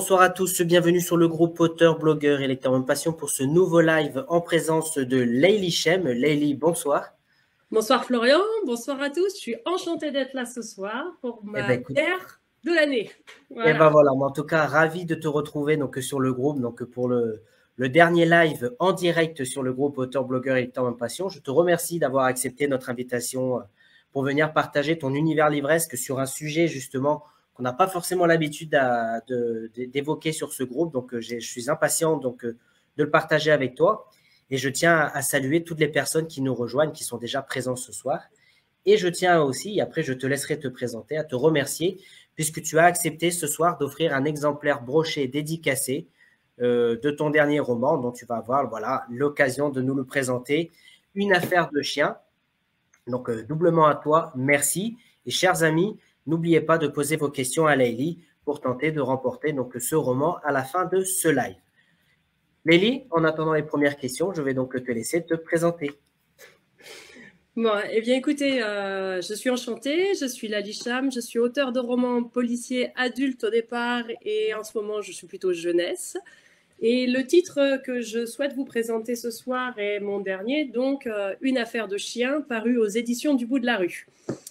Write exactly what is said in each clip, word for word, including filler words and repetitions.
bonsoir à tous, bienvenue sur le groupe auteur, blogueur et lecteur en passion pour ce nouveau live en présence de Layli Chem. Layli, bonsoir. Bonsoir Florian, bonsoir à tous, je suis enchantée d'être là ce soir pour Eh ma ben, écoute, bière de l'année. eh Voilà. ben voilà, moi, en tout cas, ravi de te retrouver donc, sur le groupe, donc pour le, le dernier live en direct sur le groupe auteur, blogueur et lecteur en passion. Je te remercie d'avoir accepté notre invitation pour venir partager ton univers livresque sur un sujet justement qu'on n'a pas forcément l'habitude d'évoquer sur ce groupe. Donc, je suis impatient donc, de le partager avec toi. Et je tiens à saluer toutes les personnes qui nous rejoignent, qui sont déjà présentes ce soir. Et je tiens aussi, et après je te laisserai te présenter, à te remercier, puisque tu as accepté ce soir d'offrir un exemplaire broché dédicacé euh, de ton dernier roman, dont tu vas avoir voilà, l'occasion de nous le présenter, Une affaire de chien. Donc, euh, doublement à toi, merci. Et chers amis, n'oubliez pas de poser vos questions à Layli pour tenter de remporter donc, ce roman à la fin de ce live. Layli, en attendant les premières questions, je vais donc te laisser te présenter. Bon, eh bien écoutez, euh, je suis enchantée, je suis Layli Chem, je suis auteure de romans policiers adultes au départ et en ce moment je suis plutôt jeunesse. Et le titre que je souhaite vous présenter ce soir est mon dernier, donc euh, Une affaire de chien, paru aux éditions du Bout de la Rue.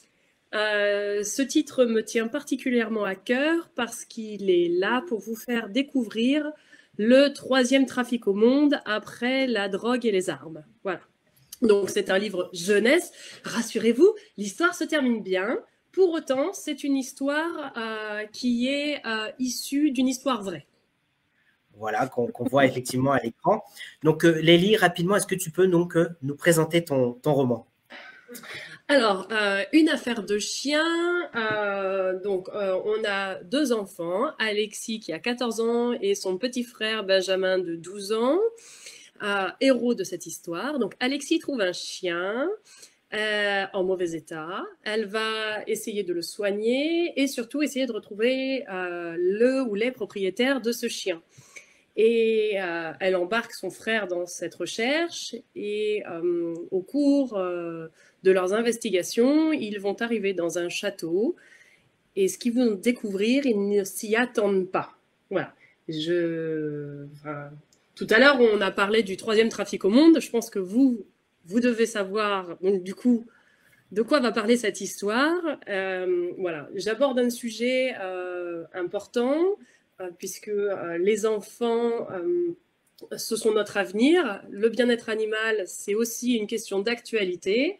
Euh, ce titre me tient particulièrement à cœur parce qu'il est là pour vous faire découvrir le troisième trafic au monde après la drogue et les armes. Voilà. Donc c'est un livre jeunesse. Rassurez-vous, l'histoire se termine bien. Pour autant, c'est une histoire euh, qui est euh, issue d'une histoire vraie. Voilà, qu'on qu'on voit effectivement à l'écran. Donc, euh, Layli, rapidement, est-ce que tu peux donc euh, nous présenter ton, ton roman? Alors, euh, Une affaire de chien. Euh, donc, euh, on a deux enfants, Alexis qui a quatorze ans et son petit frère Benjamin de douze ans, euh, héros de cette histoire. Donc, Alexis trouve un chien euh, en mauvais état. Elle va essayer de le soigner et surtout essayer de retrouver euh, le ou les propriétaires de ce chien. Et euh, elle embarque son frère dans cette recherche et euh, au cours euh, de leurs investigations, ils vont arriver dans un château et ce qu'ils vont découvrir, ils ne s'y attendent pas. Voilà. Je... Enfin, tout à l'heure, on a parlé du troisième trafic au monde. Je pense que vous, vous devez savoir, donc du coup, de quoi va parler cette histoire. Euh, voilà. J'aborde un sujet euh, important euh, puisque euh, les enfants, euh, ce sont notre avenir. Le bien-être animal, c'est aussi une question d'actualité.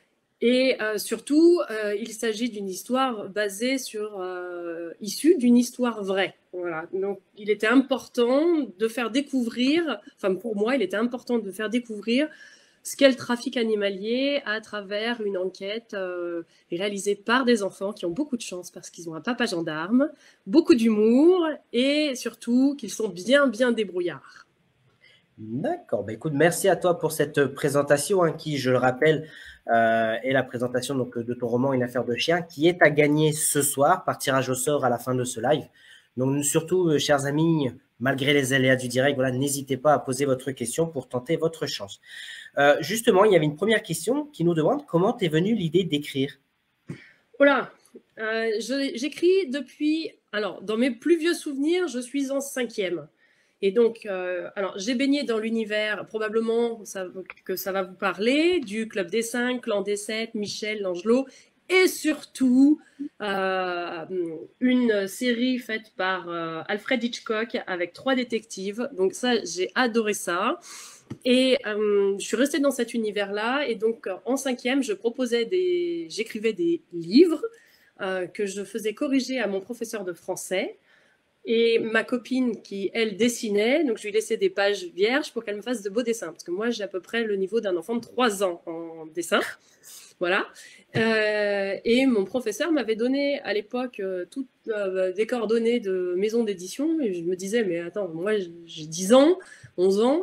Et euh, surtout, euh, il s'agit d'une histoire basée sur, euh, issue d'une histoire vraie. Voilà. Donc, il était important de faire découvrir, enfin pour moi, il était important de faire découvrir ce qu'est le trafic animalier à travers une enquête euh, réalisée par des enfants qui ont beaucoup de chance parce qu'ils ont un papa gendarme, beaucoup d'humour et surtout qu'ils sont bien, bien débrouillards. D'accord. Bah, écoute, merci à toi pour cette présentation hein, qui, je le rappelle, euh, est la présentation donc, de ton roman Une affaire de chien qui est à gagner ce soir par tirage au sort à la fin de ce live. Donc surtout, euh, chers amis, malgré les aléas du direct, voilà, n'hésitez pas à poser votre question pour tenter votre chance. Euh, justement, il y avait une première question qui nous demande comment t'es venue l'idée d'écrire? Voilà, euh, j'écris depuis, alors dans mes plus vieux souvenirs, je suis en cinquième. Et donc, euh, alors j'ai baigné dans l'univers, probablement ça, que ça va vous parler, du Club des Cinq, Clan des Sept, Michel, Langelot, et surtout euh, une série faite par euh, Alfred Hitchcock avec trois détectives. Donc ça, j'ai adoré ça. Et euh, je suis restée dans cet univers-là. Et donc, en cinquième, je proposais des, j'écrivais des livres euh, que je faisais corriger à mon professeur de français. Et ma copine qui, elle, dessinait, donc je lui laissais des pages vierges pour qu'elle me fasse de beaux dessins. Parce que moi, j'ai à peu près le niveau d'un enfant de trois ans en dessin. Voilà. Euh, et mon professeur m'avait donné à l'époque euh, toutes euh, des coordonnées de maison d'édition. Et je me disais, mais attends, moi j'ai dix ans, onze ans.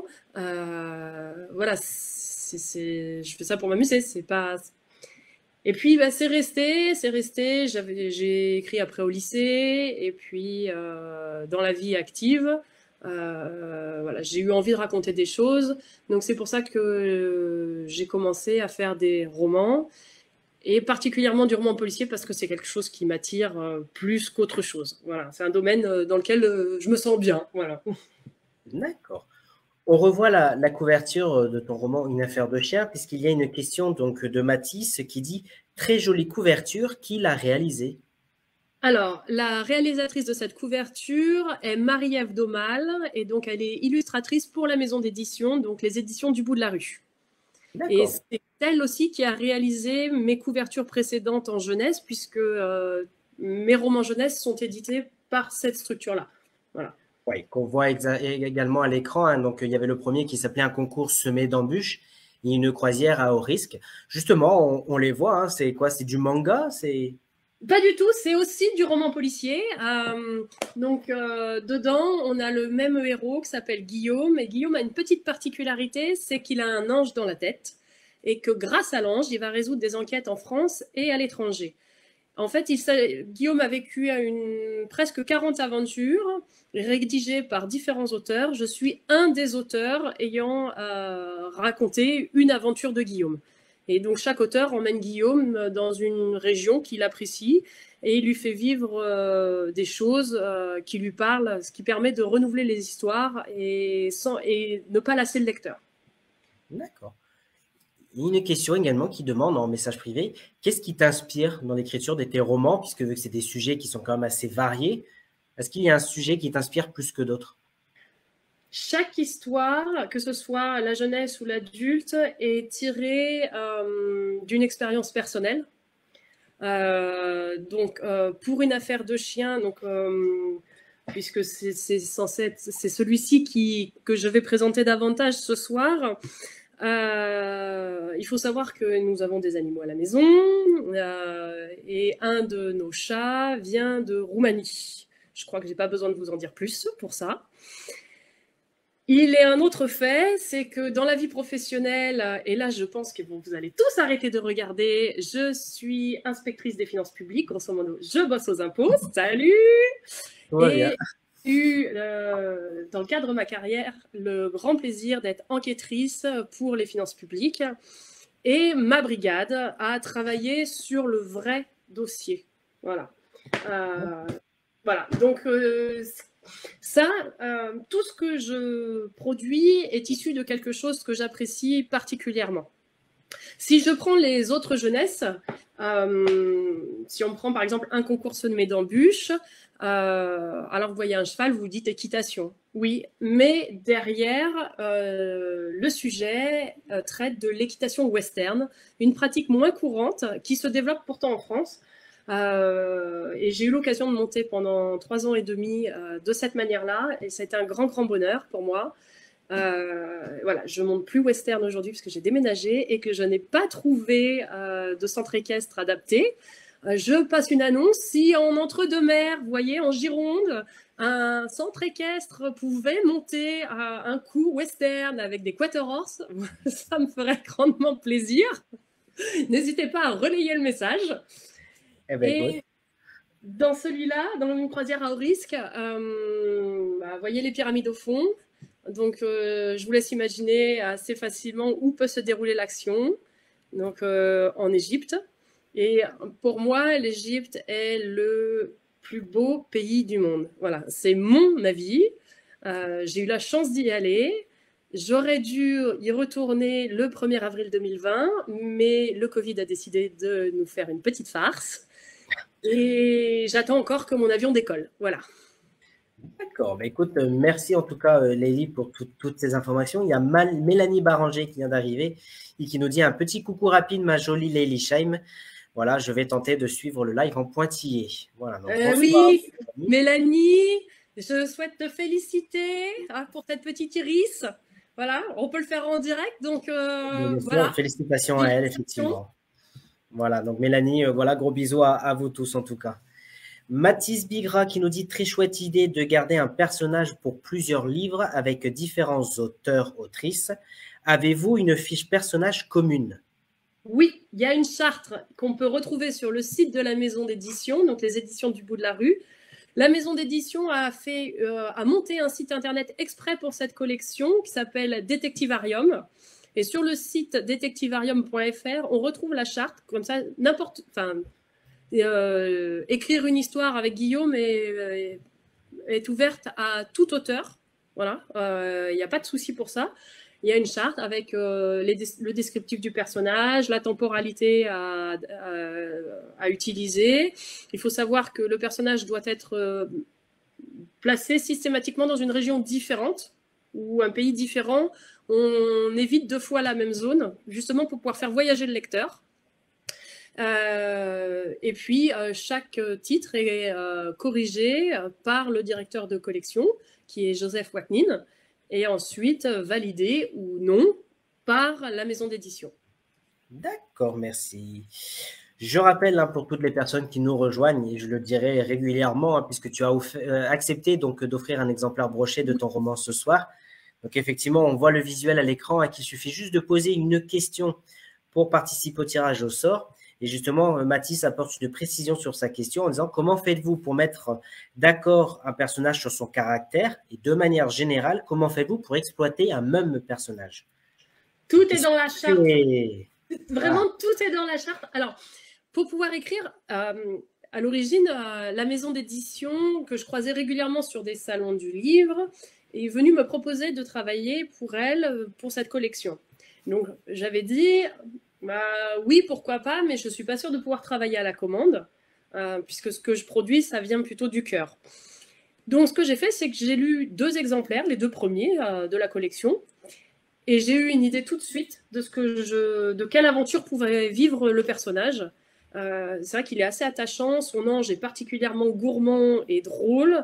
Euh, voilà, c'est, c'est, je fais ça pour m'amuser. C'est pas. Et puis bah, c'est resté, c'est resté. J'avais, j'ai écrit après au lycée. Et puis euh, dans la vie active. Euh, voilà, j'ai eu envie de raconter des choses. Donc c'est pour ça que euh, j'ai commencé à faire des romans. et particulièrement du roman policier parce que c'est quelque chose qui m'attire euh, plus qu'autre chose. Voilà, c'est un domaine euh, dans lequel euh, je me sens bien. Voilà. D'accord. On revoit la, la couverture de ton roman Une affaire de chien, puisqu'il y a une question donc de Mathis qui dit « Très jolie couverture, qui l'a réalisée ?» Alors, la réalisatrice de cette couverture est Marie-Ève Daumal, et donc elle est illustratrice pour la maison d'édition, donc les éditions du bout de la rue. Et c'est elle aussi qui a réalisé mes couvertures précédentes en jeunesse, puisque euh, mes romans jeunesse sont édités par cette structure-là. Voilà. Oui, qu'on voit également à l'écran. Hein. Donc, il y avait le premier qui s'appelait Un concours semé d'embûches et une croisière à haut risque. Justement, on, on les voit. Hein. C'est quoi? C'est du manga? C'est... Pas du tout, c'est aussi du roman policier. Euh, donc, euh, dedans, on a le même héros qui s'appelle Guillaume. Et Guillaume a une petite particularité, c'est qu'il a un ange dans la tête. Et que grâce à l'ange, il va résoudre des enquêtes en France et à l'étranger. En fait, il, Guillaume a vécu une, presque quarante aventures rédigées par différents auteurs. Je suis un des auteurs ayant euh, raconté une aventure de Guillaume. Et donc, chaque auteur emmène Guillaume dans une région qu'il apprécie et il lui fait vivre euh, des choses euh, qui lui parlent, ce qui permet de renouveler les histoires et, sans, et ne pas lasser le lecteur. D'accord. Il y a une question également qui demande en message privé, qu'est-ce qui t'inspire dans l'écriture de tes romans, puisque vu que c'est des sujets qui sont quand même assez variés, est-ce qu'il y a un sujet qui t'inspire plus que d'autres? Chaque histoire, que ce soit la jeunesse ou l'adulte, est tirée euh, d'une expérience personnelle. Euh, donc, euh, pour Une affaire de chien, donc, euh, puisque c'est censé être, c'est celui-ci qui que je vais présenter davantage ce soir. Euh, il faut savoir que nous avons des animaux à la maison euh, et un de nos chats vient de Roumanie. Je crois que j'ai pas besoin de vous en dire plus pour ça. Il est un autre fait, c'est que dans la vie professionnelle, et là je pense que bon, vous allez tous arrêter de regarder, je suis inspectrice des finances publiques, grosso modo, je bosse aux impôts, salut. Et j'ai eu, euh, dans le cadre de ma carrière, le grand plaisir d'être enquêtrice pour les finances publiques. Et ma brigade a travaillé sur le vrai dossier. Voilà. Euh, voilà. Donc, euh, ça, euh, tout ce que je produis est issu de quelque chose que j'apprécie particulièrement. Si je prends les autres jeunesses, euh, si on prend par exemple Un concours semé d'embûches, euh, alors vous voyez un cheval, vous vous dites équitation. Oui, mais derrière, euh, le sujet euh, traite de l'équitation western, une pratique moins courante qui se développe pourtant en France. Euh, et j'ai eu l'occasion de monter pendant trois ans et demi euh, de cette manière-là, et ça a été un grand, grand bonheur pour moi. Euh, voilà, je monte plus western aujourd'hui parce que j'ai déménagé et que je n'ai pas trouvé euh, de centre équestre adapté. Euh, je passe une annonce, si en entre-deux-mers, vous voyez, en Gironde, un centre équestre pouvait monter à un coup western avec des quarter horse, ça me ferait grandement plaisir. N'hésitez pas à relayer le message. Eh ben, et écoute. Dans celui-là, dans une croisière à haut risque, euh, bah, vous voyez les pyramides au fond. Donc, euh, je vous laisse imaginer assez facilement où peut se dérouler l'action. Donc, euh, en Égypte. Et pour moi, l'Égypte est le plus beau pays du monde. Voilà, c'est mon avis. Euh, j'ai eu la chance d'y aller. J'aurais dû y retourner le premier avril deux mille vingt, mais le Covid a décidé de nous faire une petite farce. Et j'attends encore que mon avion décolle. Voilà. D'accord. Bah, écoute, euh, merci en tout cas, euh, Lélie, pour tout, toutes ces informations. Il y a Mal, Mélanie Baranger qui vient d'arriver et qui nous dit un petit coucou rapide, ma jolie Lélie Scheim. Voilà, je vais tenter de suivre le live en pointillé. Voilà, donc, euh, oui, Mélanie, je souhaite te féliciter hein, pour cette petite iris. Voilà, on peut le faire en direct. Donc, euh, voilà. Félicitations à elle, effectivement. Voilà, donc Mélanie, euh, voilà, gros bisous à, à vous tous en tout cas. Mathis Bigra qui nous dit très chouette idée de garder un personnage pour plusieurs livres avec différents auteurs, autrices. Avez-vous une fiche personnage commune? Oui, il y a une charte qu'on peut retrouver sur le site de la maison d'édition, donc les éditions du bout de la rue. La maison d'édition a, fait, euh, a monté un site internet exprès pour cette collection qui s'appelle Détectivarium. Et sur le site détectivarium point F R, on retrouve la charte, comme ça, n'importe, enfin, euh, écrire une histoire avec Guillaume est, euh, est ouverte à tout auteur. Voilà, il euh, n'y a pas de souci pour ça. Il y a une charte avec euh, les, le descriptif du personnage, la temporalité à, à, à utiliser. Il faut savoir que le personnage doit être euh, placé systématiquement dans une région différente ou un pays différent. On évite deux fois la même zone, justement pour pouvoir faire voyager le lecteur. Euh, et puis, euh, chaque titre est euh, corrigé par le directeur de collection, qui est Joseph Waknin, et ensuite validé ou non par la maison d'édition. D'accord, merci. Je rappelle hein, pour toutes les personnes qui nous rejoignent, et je le dirai régulièrement, hein, puisque tu as euh, accepté donc d'offrir un exemplaire broché de ton roman ce soir. Donc effectivement, on voit le visuel à l'écran et qu'il suffit juste de poser une question pour participer au tirage au sort. Et justement, Mathis apporte une précision sur sa question en disant « Comment faites-vous pour mettre d'accord un personnage sur son caractère et de manière générale, comment faites-vous pour exploiter un même personnage ?» Tout est dans la charte. Vraiment, ah. tout est dans la charte. Alors, pour pouvoir écrire, euh, à l'origine, euh, la maison d'édition que je croisais régulièrement sur des salons du livre est venue me proposer de travailler pour elle, pour cette collection. Donc, j'avais dit... Bah, oui, pourquoi pas, mais je ne suis pas sûre de pouvoir travailler à la commande, euh, puisque ce que je produis, ça vient plutôt du cœur. Donc, ce que j'ai fait, c'est que j'ai lu deux exemplaires, les deux premiers euh, de la collection, et j'ai eu une idée tout de suite de, ce que je, de quelle aventure pouvait vivre le personnage. Euh, c'est vrai qu'il est assez attachant, son ange est particulièrement gourmand et drôle,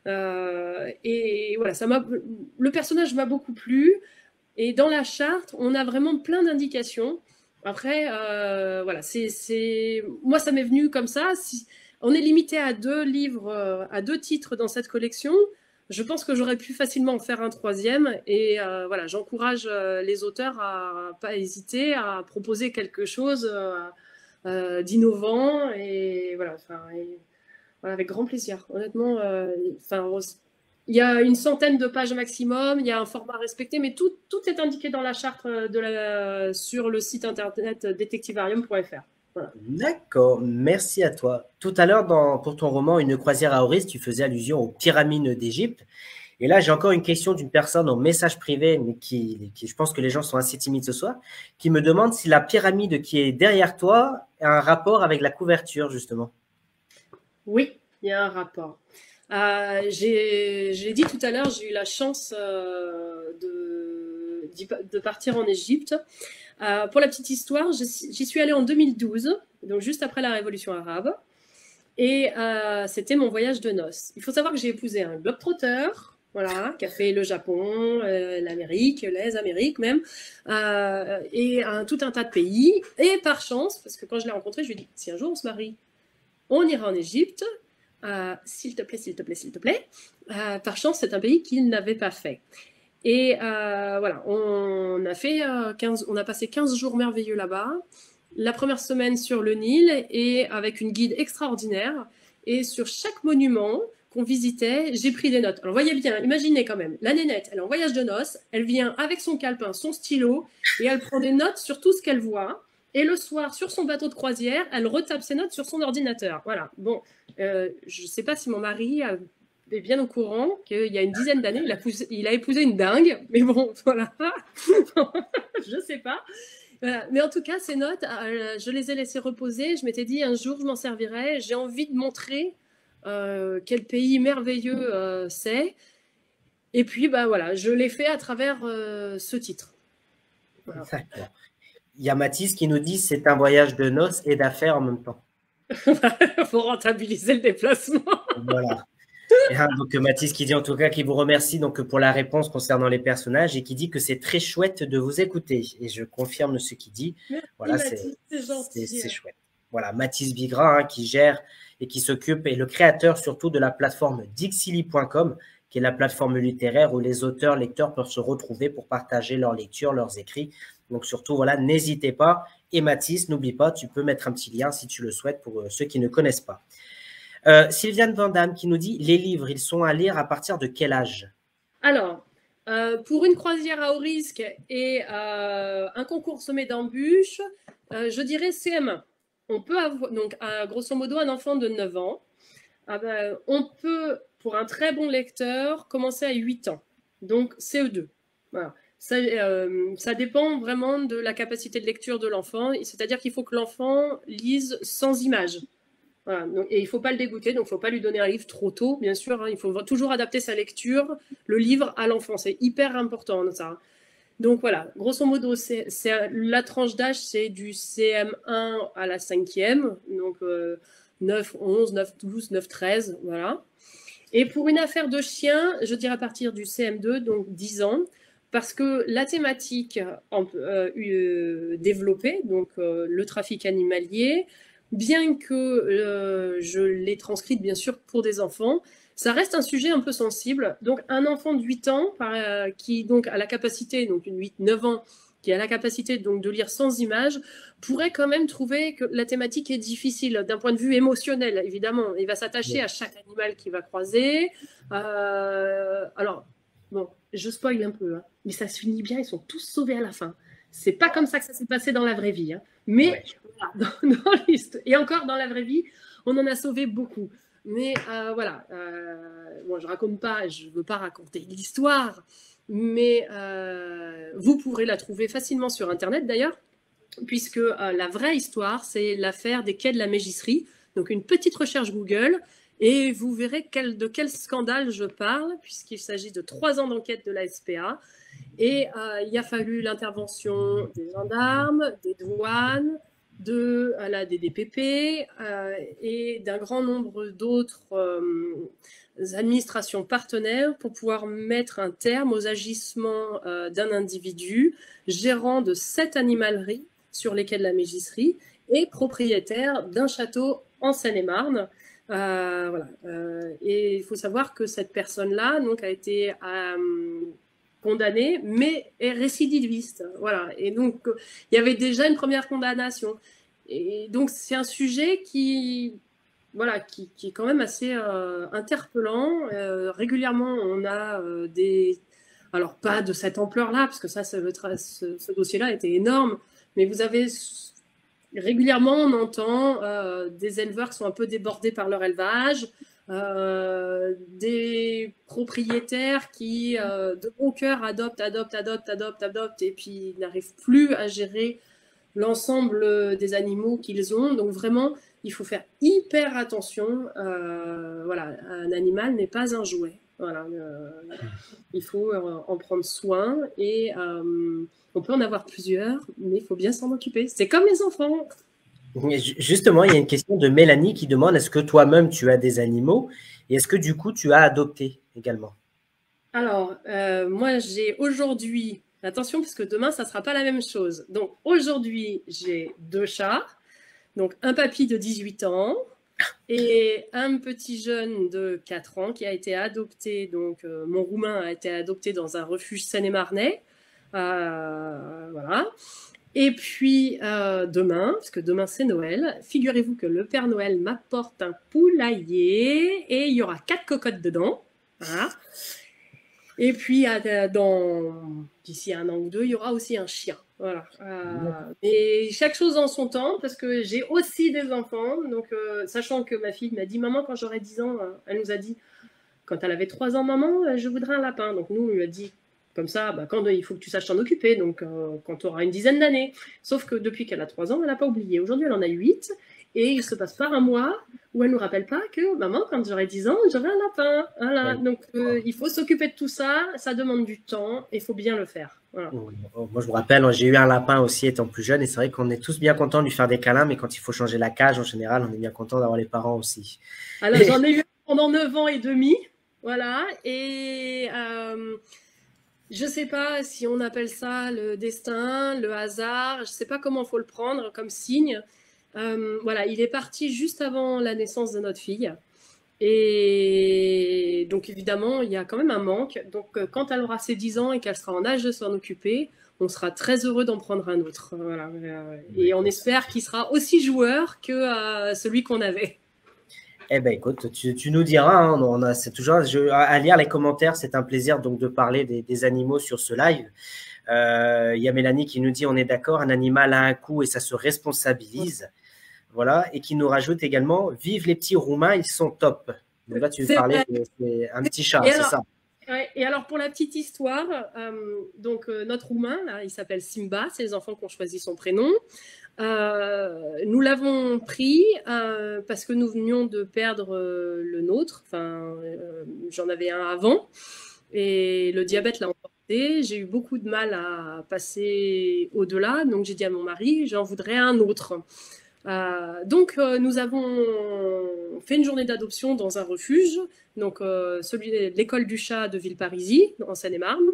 euh, et voilà, ça m'a, le personnage m'a beaucoup plu, et dans la charte, on a vraiment plein d'indications. Après, euh, voilà, c'est, c'est... moi, ça m'est venu comme ça. Si... On est limité à deux livres, à deux titres dans cette collection. Je pense que j'aurais pu facilement en faire un troisième. Et euh, voilà, j'encourage les auteurs à pas hésiter à proposer quelque chose euh, euh, d'innovant. Et voilà, enfin, et, voilà, avec grand plaisir. Honnêtement, euh, enfin, il y a une centaine de pages maximum, il y a un format respecté, mais tout, tout est indiqué dans la charte de la, sur le site internet détectivarium point F R. Voilà. D'accord, merci à toi. Tout à l'heure, pour ton roman « Une croisière à Auris », tu faisais allusion aux pyramides d'Égypte. Et là, j'ai encore une question d'une personne en message privé, mais qui, qui, je pense que les gens sont assez timides ce soir, qui me demande si la pyramide qui est derrière toi a un rapport avec la couverture, justement. Oui, il y a un rapport. Euh, j'ai dit tout à l'heure, j'ai eu la chance euh, de, de partir en Égypte. Euh, pour la petite histoire, j'y suis allée en deux mille douze, donc juste après la révolution arabe. Et euh, c'était mon voyage de noces. Il faut savoir que j'ai épousé un globetrotter, voilà, qui a fait le Japon, euh, l'Amérique, les Amériques même, euh, et un, tout un tas de pays. Et par chance, parce que quand je l'ai rencontré, je lui ai dit, si un jour on se marie, on ira en Égypte. Euh, s'il te plaît, s'il te plaît, s'il te plaît. Euh, par chance, c'est un pays qu'il n'avait pas fait. Et euh, voilà, on a fait euh, quinze, on a passé quinze jours merveilleux là-bas. La première semaine sur le Nil et avec une guide extraordinaire. Et sur chaque monument qu'on visitait, j'ai pris des notes. Alors voyez bien, imaginez quand même, la nénette, elle est en voyage de noces, elle vient avec son calepin, son stylo, et elle prend des notes sur tout ce qu'elle voit. Et le soir, sur son bateau de croisière, elle retape ses notes sur son ordinateur. Voilà. Bon, euh, je ne sais pas si mon mari est bien au courant qu'il y a une dizaine d'années, il, il a épousé une dingue. Mais bon, voilà. Je ne sais pas. Voilà. Mais en tout cas, ces notes, euh, je les ai laissées reposer. Je m'étais dit, un jour, je m'en servirai. J'ai envie de montrer euh, quel pays merveilleux euh, c'est. Et puis, bah, voilà, je l'ai fait à travers euh, ce titre. Voilà. D'accord. Il y a Mathis qui nous dit c'est un voyage de noces et d'affaires en même temps. Il faut rentabiliser le déplacement. Voilà. Et, hein, donc Mathis qui dit en tout cas qu'il vous remercie donc, pour la réponse concernant les personnages et qui dit que c'est très chouette de vous écouter. Et je confirme ce qu'il dit. Merci, voilà, c'est chouette. Voilà, Mathis Bigras hein, qui gère et qui s'occupe et le créateur surtout de la plateforme Dixili point com qui est la plateforme littéraire où les auteurs, lecteurs peuvent se retrouver pour partager leurs lectures, leurs écrits. Donc surtout, voilà, n'hésitez pas. Et Mathis, n'oublie pas, tu peux mettre un petit lien si tu le souhaites pour euh, ceux qui ne connaissent pas. Euh, Sylviane Vandamme qui nous dit, les livres, ils sont à lire à partir de quel âge? Alors, Euh, pour une croisière à haut risque et euh, un concours sommet d'embûches, euh, je dirais C M un. On peut avoir, donc, euh, grosso modo, un enfant de neuf ans. Ah ben, on peut, pour un très bon lecteur, commencer à huit ans. Donc, C E deux. Voilà. Ça, euh, ça dépend vraiment de la capacité de lecture de l'enfant. C'est-à-dire qu'il faut que l'enfant lise sans images. Voilà. Donc, et il ne faut pas le dégoûter, donc il ne faut pas lui donner un livre trop tôt, bien sûr. Hein. Il faut toujours adapter sa lecture, le livre à l'enfant. C'est hyper important, ça. Donc voilà, grosso modo, c'est, c'est, la tranche d'âge, c'est du C M un à la cinquième, donc euh, neuf, onze, neuf, douze, neuf, treize, voilà. Et pour une affaire de chien, je dirais à partir du C M deux, donc dix ans, parce que la thématique euh, euh, développée, donc euh, le trafic animalier, bien que euh, je l'ai transcrite bien sûr pour des enfants, ça reste un sujet un peu sensible. Donc un enfant de huit ans euh, qui donc a la capacité, donc une huit neuf ans, qui a la capacité donc de lire sans images, pourrait quand même trouver que la thématique est difficile d'un point de vue émotionnel, évidemment. Il va s'attacher à chaque animal qu'il va croiser. Euh, alors, bon, je spoil un peu, hein, mais ça se finit bien, ils sont tous sauvés à la fin. C'est pas comme ça que ça s'est passé dans la vraie vie. Hein. Mais ouais. Voilà, dans, dans l'histoire, et encore dans la vraie vie, on en a sauvé beaucoup. Mais euh, voilà, euh, bon, je raconte pas, je veux pas raconter l'histoire, mais euh, vous pourrez la trouver facilement sur Internet d'ailleurs, puisque euh, la vraie histoire, c'est l'affaire des quais de la Mégisserie. Donc une petite recherche Google, et vous verrez quel, de quel scandale je parle, puisqu'il s'agit de trois ans d'enquête de la S P A. Et euh, il a fallu l'intervention des gendarmes, des douanes, de à la D D P P euh, et d'un grand nombre d'autres euh, administrations partenaires pour pouvoir mettre un terme aux agissements euh, d'un individu gérant de sept animaleries sur les quais de la Mégisserie et propriétaire d'un château en Seine-et-Marne. Euh, voilà. euh, et il faut savoir que cette personne-là donc, a été euh, condamné, mais est récidiviste. Voilà. Et donc, il y avait déjà une première condamnation. Et donc, c'est un sujet qui, voilà, qui, qui est quand même assez euh, interpellant. Euh, régulièrement, on a euh, des... Alors, pas de cette ampleur-là, parce que ça, ce, ce, ce dossier-là était énorme, mais vous avez... Régulièrement, on entend euh, des éleveurs qui sont un peu débordés par leur élevage, Euh, des propriétaires qui, euh, de bon cœur, adoptent, adoptent, adoptent, adoptent, adoptent, et puis n'arrivent plus à gérer l'ensemble des animaux qu'ils ont. Donc vraiment, il faut faire hyper attention. Euh, voilà, un animal n'est pas un jouet. Voilà, euh, il faut en prendre soin et euh, on peut en avoir plusieurs, mais il faut bien s'en occuper. C'est comme les enfants. Justement, il y a une question de Mélanie qui demande est-ce que toi-même tu as des animaux et est-ce que du coup tu as adopté également? Alors, euh, moi j'ai aujourd'hui, attention parce que demain ça ne sera pas la même chose. Donc aujourd'hui j'ai deux chats, donc un papy de dix-huit ans et un petit jeune de quatre ans qui a été adopté, donc euh, mon roumain a été adopté dans un refuge seine-et-marnais. Euh, voilà. Et puis euh, demain, parce que demain c'est Noël, figurez-vous que le Père Noël m'apporte un poulailler et il y aura quatre cocottes dedans. Voilà. Et puis dans d'ici un an ou deux, il y aura aussi un chien. Voilà. Euh, et chaque chose en son temps, parce que j'ai aussi des enfants. Donc, euh, sachant que ma fille m'a dit, maman, quand j'aurai dix ans, elle nous a dit, quand elle avait trois ans, maman, je voudrais un lapin. Donc nous, on lui a dit, comme ça, bah, quand il faut que tu saches t'en occuper, donc euh, quand tu auras une dizaine d'années. Sauf que depuis qu'elle a trois ans, elle n'a pas oublié. Aujourd'hui, elle en a huit, et il se passe pas un mois où elle ne nous rappelle pas que, maman, quand j'aurai dix ans, j'aurai un lapin. Voilà. Donc, euh, il faut s'occuper de tout ça, ça demande du temps, et il faut bien le faire. Voilà. Moi, je me rappelle, j'ai eu un lapin aussi étant plus jeune, et c'est vrai qu'on est tous bien contents de lui faire des câlins, mais quand il faut changer la cage, en général, on est bien content d'avoir les parents aussi. Alors, j'en ai eu pendant neuf ans et demi, voilà, et... Euh, je ne sais pas si on appelle ça le destin, le hasard, je ne sais pas comment il faut le prendre comme signe. Euh, voilà, il est parti juste avant la naissance de notre fille. Et donc évidemment, il y a quand même un manque. Donc quand elle aura ses dix ans et qu'elle sera en âge de s'en occuper, on sera très heureux d'en prendre un autre. Voilà. Et on espère qu'il sera aussi joueur que euh, celui qu'on avait. Eh ben écoute, tu, tu nous diras, hein, on a, c'est toujours je, à lire les commentaires, c'est un plaisir donc de parler des, des animaux sur ce live. Euh, Il y a Mélanie qui nous dit on est d'accord, un animal a un coût et ça se responsabilise. Voilà, et qui nous rajoute également vive les petits roumains, ils sont top. Donc là, tu me parlais de, de un petit chat, c'est ça. Ouais, et alors pour la petite histoire, euh, donc euh, notre roumain, là, il s'appelle Simba, c'est les enfants qui ont choisi son prénom. Euh, nous l'avons pris euh, parce que nous venions de perdre euh, le nôtre. Enfin, euh, j'en avais un avant et le diabète l'a emporté. J'ai eu beaucoup de mal à passer au-delà, donc j'ai dit à mon mari, j'en voudrais un autre. Euh, donc euh, nous avons fait une journée d'adoption dans un refuge, donc euh, celui de l'école du chat de Villeparisis, en Seine-et-Marne.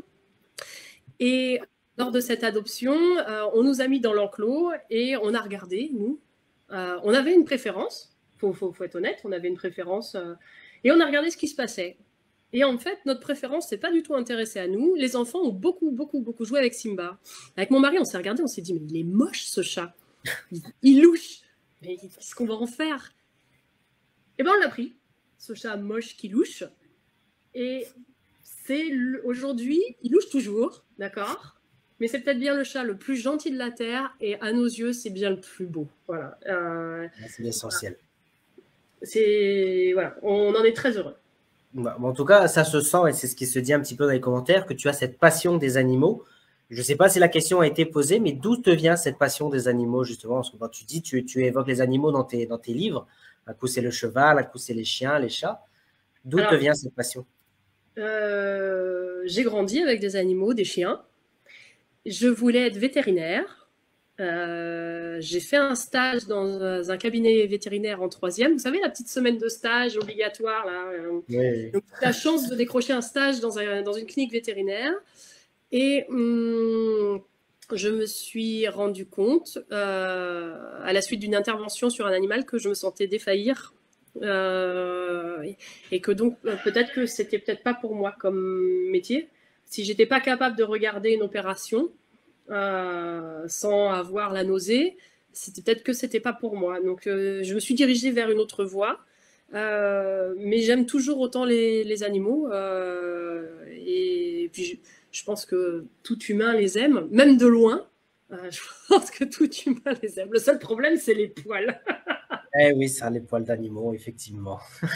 Et lors de cette adoption, euh, on nous a mis dans l'enclos et on a regardé, nous. Euh, on avait une préférence, il faut, faut, faut être honnête, on avait une préférence, euh, et on a regardé ce qui se passait. Et en fait, notre préférence s'est pas du tout intéressée à nous. Les enfants ont beaucoup, beaucoup, beaucoup joué avec Simba. Avec mon mari, on s'est regardé, on s'est dit, mais il est moche ce chat. Il, il louche. Mais qu'est-ce qu'on va en faire? Eh bien, on l'a pris, ce chat moche qui louche. Et c'est aujourd'hui, il louche toujours, d'accord? Mais c'est peut-être bien le chat le plus gentil de la Terre. Et à nos yeux, c'est bien le plus beau. Voilà. Euh, c'est l'essentiel. Voilà. C'est, voilà, on en est très heureux. En tout cas, ça se sent, et c'est ce qui se dit un petit peu dans les commentaires, que tu as cette passion des animaux. Je ne sais pas si la question a été posée, mais d'où te vient cette passion des animaux, justement? Parce que quand tu dis, tu, tu évoques les animaux dans tes, dans tes livres. Un coup, c'est le cheval, un coup, c'est les chiens, les chats. D'où te vient cette passion? euh, J'ai grandi avec des animaux, des chiens. Je voulais être vétérinaire. Euh, j'ai fait un stage dans un cabinet vétérinaire en troisième. Vous savez, la petite semaine de stage obligatoire, là. Oui. Donc, j'ai la chance de décrocher un stage dans, un, dans une clinique vétérinaire. Et hum, je me suis rendu compte, euh, à la suite d'une intervention sur un animal, que je me sentais défaillir. Euh, et que donc, peut-être que c'était peut-être pas pour moi comme métier. Si j'étais pas capable de regarder une opération, Euh, sans avoir la nausée, c'était peut-être que c'était pas pour moi. Donc euh, je me suis dirigée vers une autre voie, euh, mais j'aime toujours autant les, les animaux euh, et puis je, je pense que tout humain les aime, même de loin. Euh, je pense que tout humain les aime. Le seul problème, c'est les poils. Eh oui, ça, les poils d'animaux, effectivement.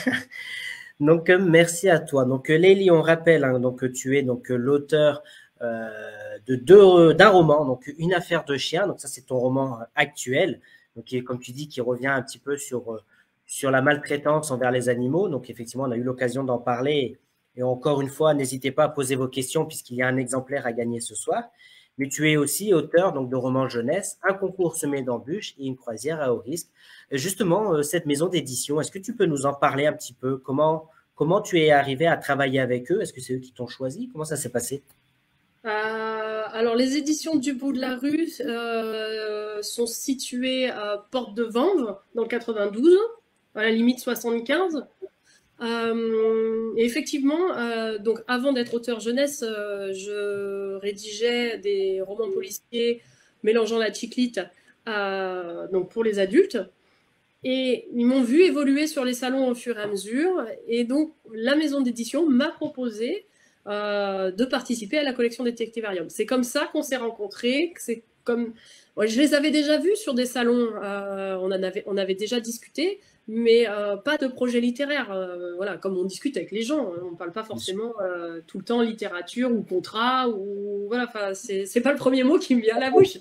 Donc euh, merci à toi. Donc euh, Lélie, on rappelle, hein, donc tu es donc l'auteur Euh, de deux d'un roman, donc Une affaire de chien. Donc ça, c'est ton roman actuel, donc qui est, comme tu dis, qui revient un petit peu sur sur la maltraitance envers les animaux. Donc effectivement, on a eu l'occasion d'en parler. Et encore une fois, n'hésitez pas à poser vos questions puisqu'il y a un exemplaire à gagner ce soir. Mais tu es aussi auteur donc de romans jeunesse, Un concours semé d'embûches et Une croisière à haut risque. Justement, cette maison d'édition, est-ce que tu peux nous en parler un petit peu? Comment comment tu es arrivé à travailler avec eux? Est-ce que c'est eux qui t'ont choisi? Comment ça s'est passé? Euh, alors, les éditions du bout de la rue euh, sont situées à Porte de Vanves, dans le quatre-vingt-douze, à la limite soixante-quinze. Euh, et effectivement, euh, donc avant d'être auteur jeunesse, euh, je rédigeais des romans policiers mélangeant la chiclite euh, donc pour les adultes. Et ils m'ont vu évoluer sur les salons au fur et à mesure. Et donc, la maison d'édition m'a proposé euh, de participer à la collection Détectivarium. C'est comme ça qu'on s'est rencontrés. C'est comme... Bon, je les avais déjà vus sur des salons, euh, on, en avait, on avait déjà discuté, mais euh, pas de projet littéraire. Euh, voilà, comme on discute avec les gens, on ne parle pas forcément euh, tout le temps littérature ou contrat. Ou, voilà, c'est pas le premier mot qui me vient à la bouche.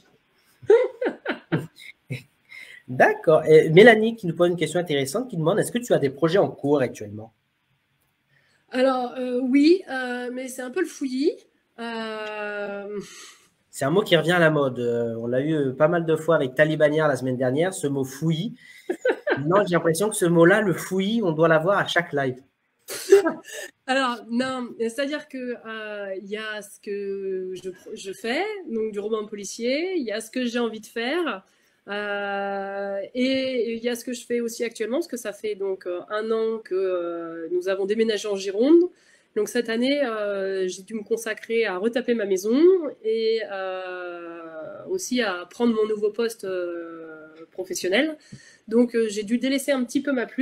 D'accord. Et Mélanie qui nous pose une question intéressante, qui demande, est-ce que tu as des projets en cours actuellement? Alors, euh, oui, euh, mais c'est un peu le fouillis. Euh... C'est un mot qui revient à la mode. Euh, on l'a eu pas mal de fois avec Talibanière la semaine dernière, ce mot fouillis. Non, j'ai l'impression que ce mot-là, le fouillis, on doit l'avoir à chaque live. Alors, non, c'est-à-dire qu'il euh, y a ce que je, je fais, donc du roman policier, il y a ce que j'ai envie de faire. Euh, et il y a ce que je fais aussi actuellement, parce que ça fait donc un an que euh, nous avons déménagé en Gironde. Donc cette année, euh, j'ai dû me consacrer à retaper ma maison et euh, aussi à prendre mon nouveau poste euh, professionnel. Donc euh, j'ai dû délaisser un petit peu ma plume.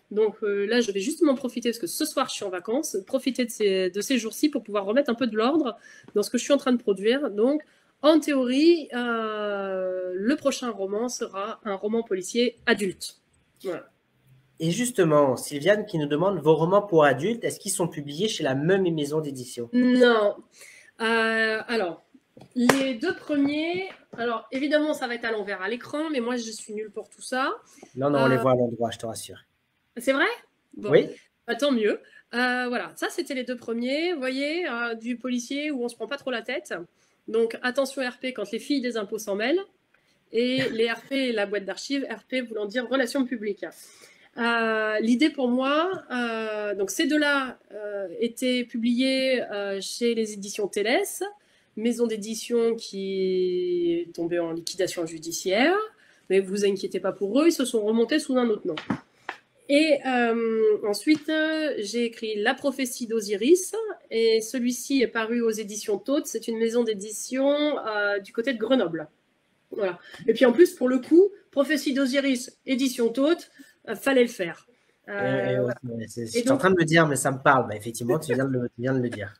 Donc euh, là, je vais justement profiter, parce que ce soir, je suis en vacances, profiter de ces, de ces jours-ci pour pouvoir remettre un peu de l'ordre dans ce que je suis en train de produire. Donc, en théorie, euh, le prochain roman sera un roman policier adulte. Voilà. Et justement, Sylviane qui nous demande, vos romans pour adultes, est-ce qu'ils sont publiés chez la même maison d'édition? Non. Euh, alors, les deux premiers, alors évidemment, ça va être à l'envers à l'écran, mais moi, je suis nulle pour tout ça. Non, non, on Euh, les voit à l'endroit, je te rassure. C'est vrai? Bon, Oui. bah, tant mieux. Euh, voilà, ça, c'était les deux premiers. Vous voyez, euh, du policier où on se prend pas trop la tête. Donc, attention R P quand les filles des impôts s'en mêlent. Et les R P, la boîte d'archives, R P voulant dire relations publiques. Euh, L'idée pour moi, euh, donc ces deux-là euh, étaient publiés euh, chez les éditions Télès, maison d'édition qui est tombée en liquidation judiciaire. Mais vous inquiétez pas pour eux, ils se sont remontés sous un autre nom. Et euh, ensuite, euh, j'ai écrit La prophétie d'Osiris, et celui-ci est paru aux éditions Taute. C'est une maison d'édition euh, du côté de Grenoble. Voilà. Et puis en plus, pour le coup, prophétie d'Osiris, édition Taute, euh, fallait le faire. Euh, Et, voilà. ouais, c'est- je Et suis en donc, train de me dire, mais ça me parle. Bah, effectivement, tu viens de le, tu viens de le dire.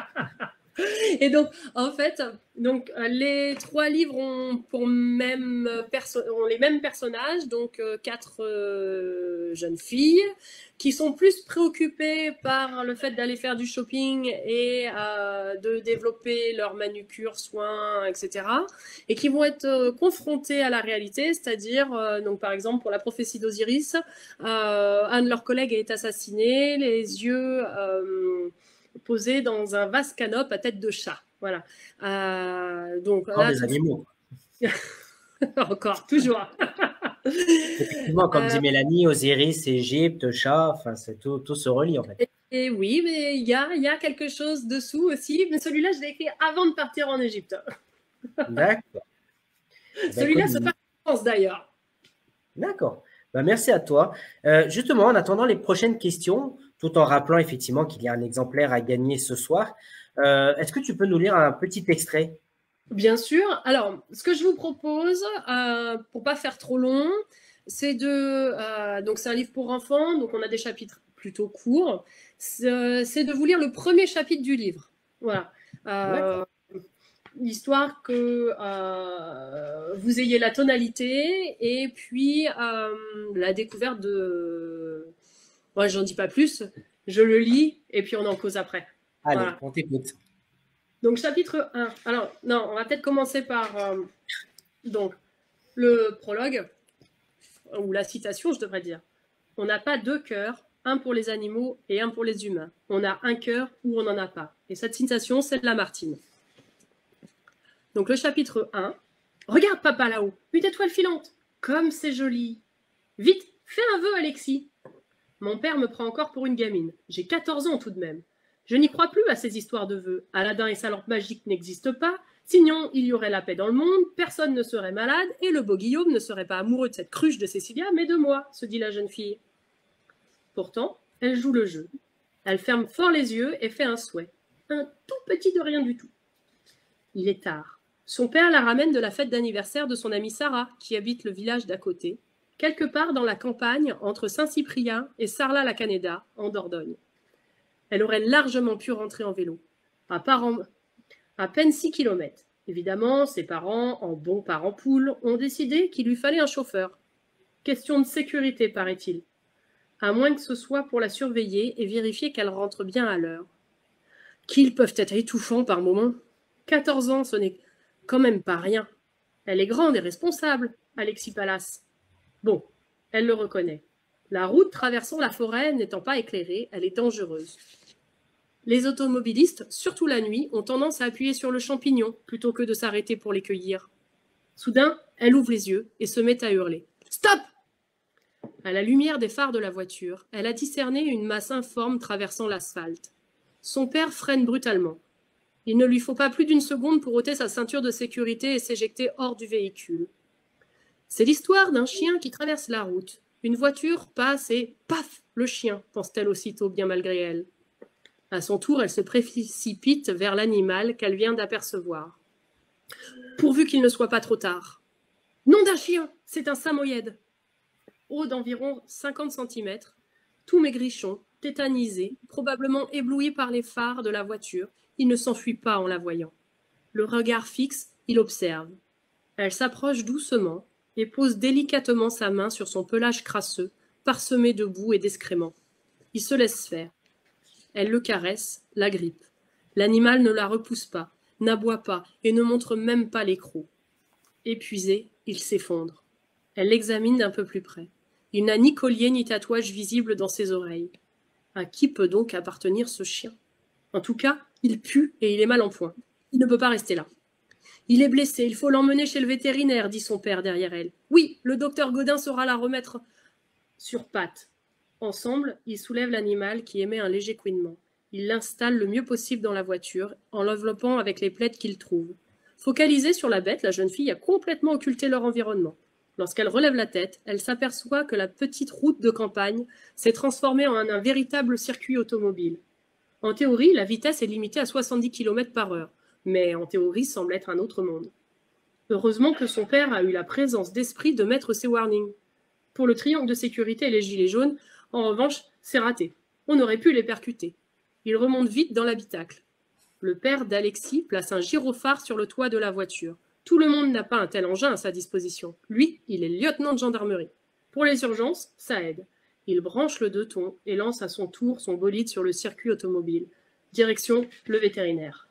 Et donc, en fait, donc, les trois livres ont, pour même perso- ont les mêmes personnages, donc euh, quatre euh, jeunes filles qui sont plus préoccupées par le fait d'aller faire du shopping et euh, de développer leur manucure, soins, et cetera. Et qui vont être euh, confrontées à la réalité, c'est-à-dire, euh, donc par exemple, pour la prophétie d'Osiris, euh, un de leurs collègues est assassiné, les yeux... Euh, posé dans un vaste canopé à tête de chat. Voilà. Euh, donc Encore là, des animaux. encore, toujours. Effectivement, comme dit Euh, Mélanie, Osiris, Égypte, chat, enfin, c'est tout, tout se relie en fait. et, et oui, mais il y a, y a quelque chose dessous aussi. Mais celui-là, je l'ai écrit avant de partir en Égypte. D'accord. Ben, Celui-là écoute, se passe en France d'ailleurs. d'accord. Ben, merci à toi. Euh, justement, en attendant les prochaines questions, tout en rappelant effectivement qu'il y a un exemplaire à gagner ce soir, euh, est-ce que tu peux nous lire un petit extrait? Bien sûr. Alors, ce que je vous propose, euh, pour pas faire trop long, c'est de. Euh, donc, c'est un livre pour enfants, donc on a des chapitres plutôt courts. C'est c'est de vous lire le premier chapitre du livre. Voilà. Euh, Histoire que euh, vous ayez la tonalité et puis euh, la découverte de. Moi, j'en dis pas plus. Je le lis et puis on en cause après. Allez, Voilà. on t'écoute. Donc, chapitre un. Alors, non, on va peut-être commencer par euh, donc, le prologue, ou la citation, je devrais dire. On n'a pas deux cœurs, un pour les animaux et un pour les humains. On a un cœur ou on n'en a pas. Et cette citation, c'est de Lamartine. Donc, le chapitre un. Regarde, papa, là-haut, une étoile filante. Comme c'est joli. Vite, fais un vœu, Alexis. Mon père me prend encore pour une gamine. J'ai quatorze ans tout de même. Je n'y crois plus à ces histoires de vœux. Aladin et sa lampe magique n'existent pas. Sinon, il y aurait la paix dans le monde, personne ne serait malade, et le beau Guillaume ne serait pas amoureux de cette cruche de Cécilia, mais de moi, se dit la jeune fille. Pourtant, elle joue le jeu. Elle ferme fort les yeux et fait un souhait. Un tout petit de rien du tout. Il est tard. Son père la ramène de la fête d'anniversaire de son amie Sarah, qui habite le village d'à côté, quelque part dans la campagne entre Saint-Cyprien et Sarlat-la-Canéda, en Dordogne. Elle aurait largement pu rentrer en vélo. À, en... à peine six kilomètres. Évidemment, ses parents, en bons parents poules, ont décidé qu'il lui fallait un chauffeur. Question de sécurité, paraît-il. À moins que ce soit pour la surveiller et vérifier qu'elle rentre bien à l'heure. Qu'ils peuvent être étouffants par moments. quatorze ans, ce n'est quand même pas rien. Elle est grande et responsable, Alexis Pallas. Bon, elle le reconnaît. La route traversant la forêt n'étant pas éclairée, elle est dangereuse. Les automobilistes, surtout la nuit, ont tendance à appuyer sur le champignon plutôt que de s'arrêter pour les cueillir. Soudain, elle ouvre les yeux et se met à hurler. « Stop !» À la lumière des phares de la voiture, elle a discerné une masse informe traversant l'asphalte. Son père freine brutalement. Il ne lui faut pas plus d'une seconde pour ôter sa ceinture de sécurité et s'éjecter hors du véhicule. C'est l'histoire d'un chien qui traverse la route. Une voiture passe et paf, le chien, pense-t-elle aussitôt, bien malgré elle. À son tour, elle se précipite vers l'animal qu'elle vient d'apercevoir. Pourvu qu'il ne soit pas trop tard. Nom d'un chien, c'est un samoyède. Haut d'environ cinquante centimètres, Tout maigrichon, tétanisé, probablement ébloui par les phares de la voiture, il ne s'enfuit pas en la voyant. Le regard fixe, il observe. Elle s'approche doucement et pose délicatement sa main sur son pelage crasseux, parsemé de boue et d'excréments. Il se laisse faire. Elle le caresse, l'agrippe. L'animal ne la repousse pas, n'aboie pas et ne montre même pas les crocs. Épuisé, il s'effondre. Elle l'examine d'un peu plus près. Il n'a ni collier ni tatouage visible dans ses oreilles. À qui peut donc appartenir ce chien? En tout cas, il pue et il est mal en point. Il ne peut pas rester là. Il est blessé, il faut l'emmener chez le vétérinaire, dit son père derrière elle. Oui, le docteur Godin saura la remettre sur pattes. Ensemble, ils soulèvent l'animal qui émet un léger couinement. Ils l'installent le mieux possible dans la voiture, en l'enveloppant avec les plaids qu'ils trouvent. Focalisée sur la bête, la jeune fille a complètement occulté leur environnement. Lorsqu'elle relève la tête, elle s'aperçoit que la petite route de campagne s'est transformée en un, un véritable circuit automobile. En théorie, la vitesse est limitée à soixante-dix kilomètres par heure, mais en théorie semble être un autre monde. Heureusement que son père a eu la présence d'esprit de mettre ses warnings. Pour le triangle de sécurité et les gilets jaunes, en revanche, c'est raté. On aurait pu les percuter. Il remonte vite dans l'habitacle. Le père d'Alexis place un gyrophare sur le toit de la voiture. Tout le monde n'a pas un tel engin à sa disposition. Lui, il est lieutenant de gendarmerie. Pour les urgences, ça aide. Il branche le deux tons et lance à son tour son bolide sur le circuit automobile. Direction le vétérinaire.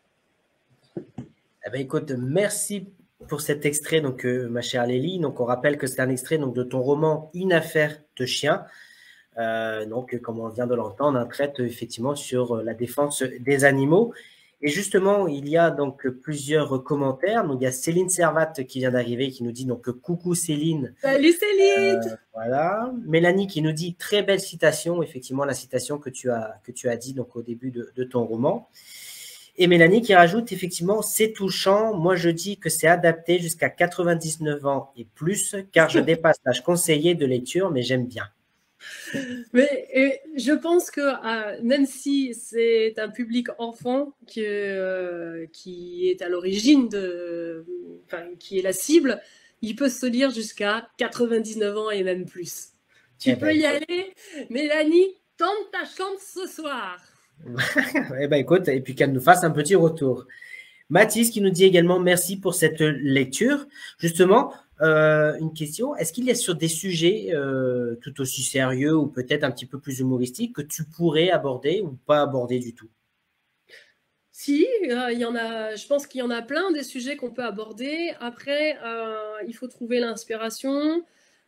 Eh ben, écoute, merci pour cet extrait, donc, euh, ma chère Lélie. Donc, on rappelle que c'est un extrait donc, de ton roman Une affaire de chien. Euh, donc, comme on vient de l'entendre, on traite effectivement sur la défense des animaux. Et justement, il y a donc plusieurs commentaires. Donc, il y a Céline Servat qui vient d'arriver, qui nous dit donc coucou Céline. Salut Céline. Euh, voilà. Mélanie qui nous dit très belle citation, effectivement la citation que tu as que tu as dit donc au début de, de ton roman. Et Mélanie qui rajoute effectivement c'est touchant. Moi je dis que c'est adapté jusqu'à quatre-vingt-dix-neuf ans et plus, car je dépasse l'âge conseillé de lecture, mais j'aime bien. Mais et je pense que euh, même si c'est un public enfant qui, euh, qui est à l'origine de, enfin, qui est la cible, il peut se lire jusqu'à quatre-vingt-dix-neuf ans et même plus. Tu eh peux ben, y aller, Mélanie, tente ta chance ce soir. Eh ben écoute, et puis qu'elle nous fasse un petit retour. Mathis qui nous dit également merci pour cette lecture. Justement, euh, une question, est-ce qu'il y a sur des sujets euh, tout aussi sérieux ou peut-être un petit peu plus humoristiques que tu pourrais aborder ou pas aborder du tout? Si, euh, il y en a, je pense qu'il y en a plein des sujets qu'on peut aborder. Après, euh, il faut trouver l'inspiration.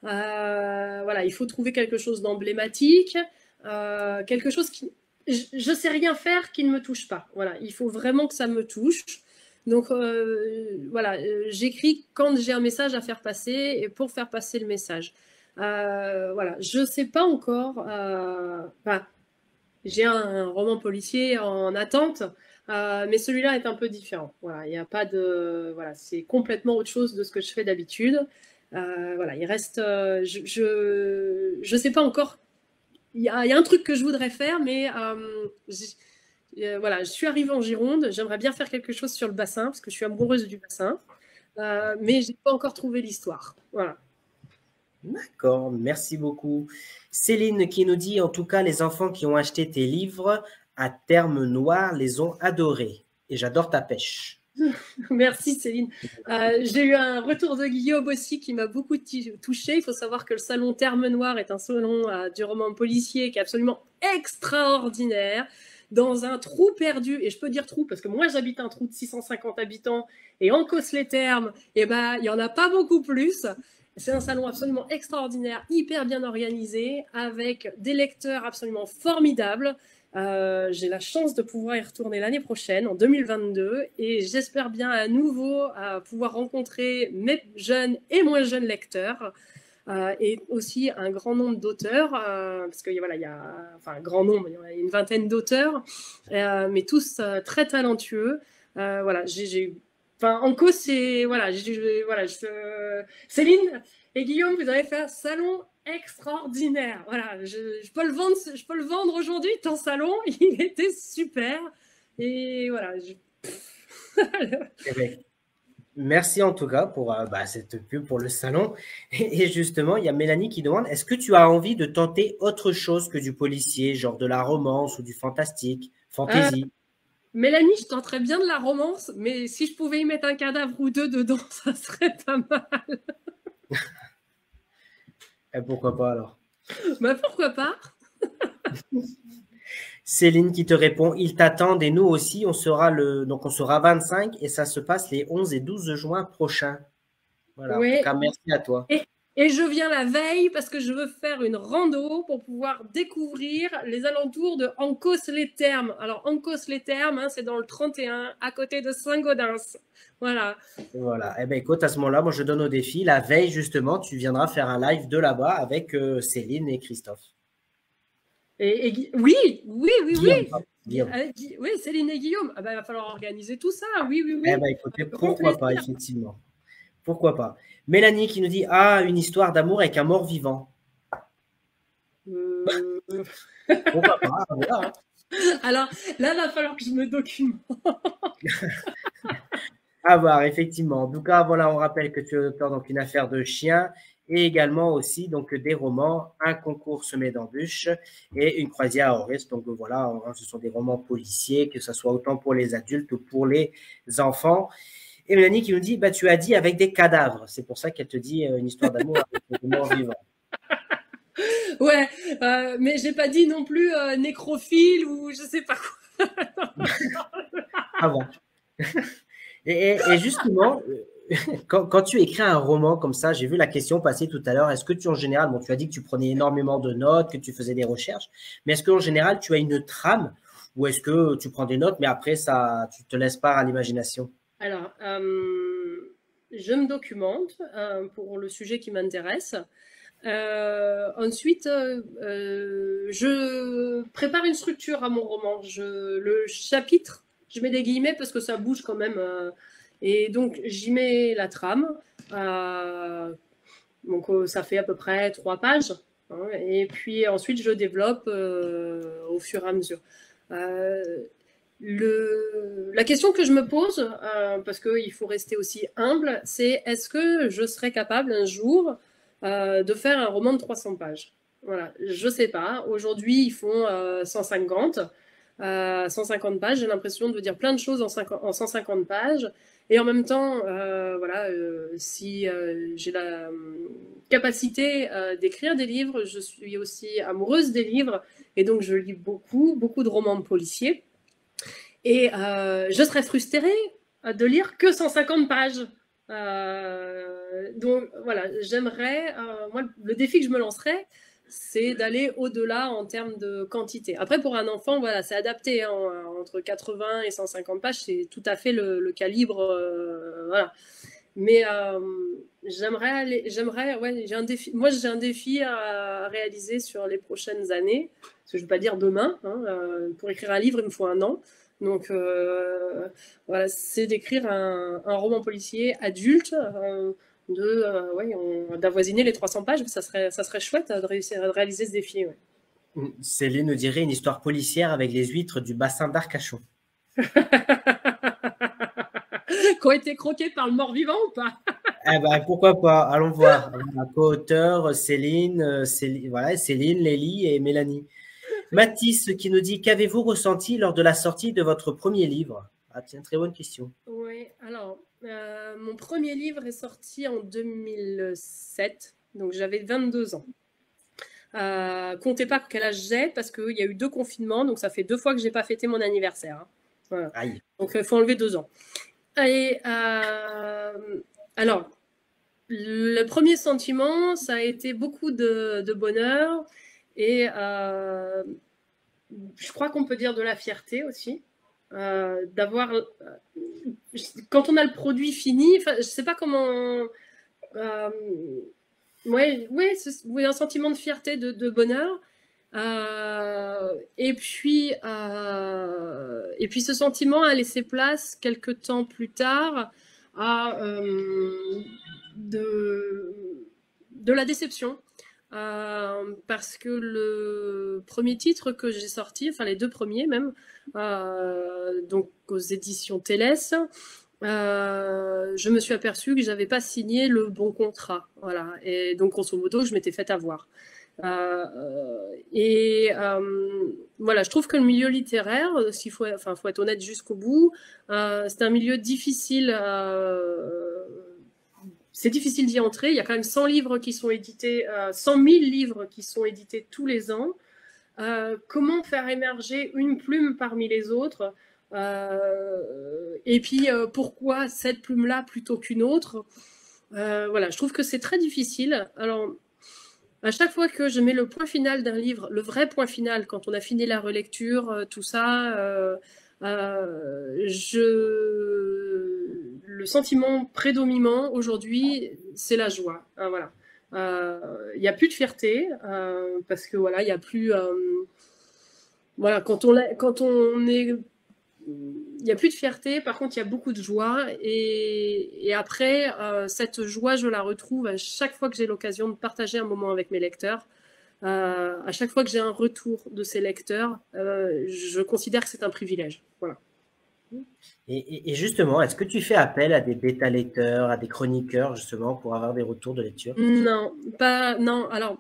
Euh, voilà, il faut trouver quelque chose d'emblématique, euh, quelque chose qui... Je ne sais rien faire qui ne me touche pas. Voilà, il faut vraiment que ça me touche. Donc, euh, voilà, euh, j'écris quand j'ai un message à faire passer et pour faire passer le message. Euh, voilà, je ne sais pas encore. Euh, enfin, j'ai un roman policier en attente, euh, mais celui-là est un peu différent. Voilà, il n'y a pas de, voilà, c'est complètement autre chose de ce que je fais d'habitude. Euh, voilà, il reste, euh, je, je, je sais pas encore. Il y, y a un truc que je voudrais faire, mais euh, euh, voilà, je suis arrivée en Gironde. J'aimerais bien faire quelque chose sur le bassin parce que je suis amoureuse du bassin, euh, mais j'ai pas encore trouvé l'histoire. Voilà. D'accord, merci beaucoup. Céline qui nous dit, en tout cas, les enfants qui ont acheté tes livres à terme noir les ont adorés. Et j'adore ta pêche. Merci Céline. Euh, j'ai eu un retour de Guillaume aussi qui m'a beaucoup touchée. Il faut savoir que le salon Terme Noire est un salon euh, du roman policier qui est absolument extraordinaire, dans un trou perdu. Et je peux dire trou parce que moi j'habite un trou de six cent cinquante habitants et en Cosses-les-Thermes, eh ben, il n'y en a pas beaucoup plus. C'est un salon absolument extraordinaire, hyper bien organisé, avec des lecteurs absolument formidables. Euh, j'ai la chance de pouvoir y retourner l'année prochaine, en deux mille vingt-deux, et j'espère bien à nouveau euh, pouvoir rencontrer mes jeunes et moins jeunes lecteurs, euh, et aussi un grand nombre d'auteurs, euh, parce qu'il voilà, y a enfin, un grand nombre, il y a une vingtaine d'auteurs, euh, mais tous euh, très talentueux. Euh, voilà, j'ai eu... Enfin, en cause, c'est... Voilà, voilà je, Céline et Guillaume, vous avez fait un salon extraordinaire. Voilà, je, je peux le vendre, je peux le vendre aujourd'hui. Ton salon, il était super. Et voilà. Je... Merci en tout cas pour euh, bah, cette pub pour le salon. Et, et justement, il y a Mélanie qui demande, est-ce que tu as envie de tenter autre chose que du policier, genre de la romance ou du fantastique, Euh, fantasy? Mélanie, je tenterais bien de la romance, mais si je pouvais y mettre un cadavre ou deux dedans, ça serait pas mal. Et pourquoi pas alors? Bah pourquoi pas? Céline qui te répond, ils t'attendent et nous aussi, on sera le, donc on sera vingt-cinq et ça se passe les onze et douze juin prochains. Voilà, en tout Ouais. cas, merci à toi. Et, et je viens la veille parce que je veux faire une rando pour pouvoir découvrir les alentours de Ancos-les-Thermes. Alors, Ancos-les-Thermes, hein, c'est dans le trente et un, à côté de Saint-Gaudens. Voilà. Voilà. Eh ben écoute, à ce moment-là, moi je donne au défi. La veille, justement, tu viendras faire un live de là-bas avec euh, Céline et Christophe. Et, et oui, oui, oui, Guillaume, oui. pardon. Guillaume. Euh, Oui, Céline et Guillaume. Ah ben, il va falloir organiser tout ça. Oui, oui, Eh oui. ben écoutez, Avec grand pourquoi pas, plaisir. effectivement. Pourquoi pas. Mélanie qui nous dit, ah, une histoire d'amour avec un mort-vivant. Euh, Pourquoi pas, voilà. Alors là, il va falloir que je me documente. À voir, effectivement. En tout cas, voilà, on rappelle que tu es auteur donc une affaire de chien et également aussi donc des romans, un concours semé d'embûches et une croisière à Oreste. Donc voilà, ce sont des romans policiers, que ce soit autant pour les adultes que pour les enfants. Et Mélanie qui nous dit, bah, tu as dit avec des cadavres. C'est pour ça qu'elle te dit euh, une histoire d'amour avec des morts vivants. Ouais, euh, mais j'ai pas dit non plus euh, nécrophile ou je sais pas quoi. À voir. Et, et, et justement, quand, quand tu écris un roman comme ça, j'ai vu la question passer tout à l'heure, est-ce que tu en général, bon, tu as dit que tu prenais énormément de notes, que tu faisais des recherches, mais est-ce qu'en général tu as une trame ou est-ce que tu prends des notes, mais après ça, tu te laisses part à l'imagination? Alors, euh, je me documente euh, pour le sujet qui m'intéresse. Euh, ensuite, euh, euh, je prépare une structure à mon roman. Je, le chapitre, je mets des guillemets parce que ça bouge quand même. Euh, et donc, j'y mets la trame. Euh, donc, euh, ça fait à peu près trois pages. Hein, et puis ensuite, je développe euh, au fur et à mesure. Euh, le, la question que je me pose, euh, parce qu'il faut rester aussi humble, c'est est-ce que je serais capable un jour euh, de faire un roman de trois cents pages? Voilà, je sais pas. Aujourd'hui, ils font euh, cent cinquante. Euh, cent cinquante pages, j'ai l'impression de dire plein de choses en, cinquante, en cent cinquante pages. Et en même temps, euh, voilà, euh, si euh, j'ai la euh, capacité euh, d'écrire des livres, je suis aussi amoureuse des livres. Et donc, je lis beaucoup, beaucoup de romans policiers. Et euh, je serais frustrée de lire que cent cinquante pages. Euh, donc voilà, j'aimerais, euh, moi, le défi que je me lancerais, c'est d'aller au-delà en termes de quantité. Après, pour un enfant, voilà, c'est adapté, hein, entre quatre-vingts et cent cinquante pages, c'est tout à fait le, le calibre, euh, voilà. Mais euh, j'aimerais aller, j'aimerais, ouais, j'ai un défi. Moi, j'ai un défi à réaliser sur les prochaines années, parce que je ne vais pas dire demain. Hein, euh, pour écrire un livre, il me faut un an. Donc euh, voilà, c'est d'écrire un, un, roman policier adulte, euh, de euh, ouais, d'avoisiner les trois cents pages. Ça serait, ça serait chouette de réussir à réaliser ce défi. Ouais. Céline nous dirait une histoire policière avec les huîtres du bassin d'Arcachon. Qui ont été croqués par le mort-vivant ou pas? Eh ben, pourquoi pas? Allons voir. La co-auteur, Céline, Céline, voilà, Céline, Lélie et Mélanie. Mathis qui nous dit, qu'avez-vous ressenti lors de la sortie de votre premier livre? Ah tiens, très bonne question. Oui, alors, euh, mon premier livre est sorti en deux mille sept, donc j'avais vingt-deux ans. Euh, comptez pas quel âge j'ai, parce qu'il y a eu deux confinements, donc ça fait deux fois que je n'ai pas fêté mon anniversaire. Hein. Voilà. Aïe. Donc il faut enlever deux ans. Et euh, alors, le premier sentiment, ça a été beaucoup de, de bonheur et euh, je crois qu'on peut dire de la fierté aussi. Euh, d'avoir euh, quand on a le produit fini, je sais pas comment euh, ouais, ouais, ouais, un sentiment de fierté, de, de bonheur. Euh, et puis, euh, et puis ce sentiment a laissé place quelques temps plus tard à euh, de, de la déception. Euh, parce que le premier titre que j'ai sorti, enfin les deux premiers même, euh, donc aux éditions Télès, euh, je me suis aperçue que j'avais pas signé le bon contrat. Voilà. Et donc, grosso modo, je m'étais fait avoir. Euh, et euh, voilà, je trouve que le milieu littéraire, s'il faut, enfin, faut être honnête jusqu'au bout, euh, c'est un milieu difficile. Euh, c'est difficile d'y entrer. Il y a quand même cent livres qui sont édités, euh, cent mille livres qui sont édités tous les ans. Euh, comment faire émerger une plume parmi les autres, euh, et puis euh, pourquoi cette plume-là plutôt qu'une autre. Euh, voilà, je trouve que c'est très difficile. Alors, à chaque fois que je mets le point final d'un livre, le vrai point final, quand on a fini la relecture, euh, tout ça, euh, euh, je... le sentiment prédominant aujourd'hui, c'est la joie. Hein, voilà. Il euh, n'y a plus de fierté, euh, parce que voilà, il n'y a plus... Euh, voilà, quand on, quand on est... Il n'y a plus de fierté, par contre, il y a beaucoup de joie. Et, et après, euh, cette joie, je la retrouve à chaque fois que j'ai l'occasion de partager un moment avec mes lecteurs. Euh, à chaque fois que j'ai un retour de ces lecteurs, euh, je considère que c'est un privilège. Voilà. Et, et justement, est-ce que tu fais appel à des bêta-lecteurs, à des chroniqueurs, justement, pour avoir des retours de lecture? Non, pas, non. Alors,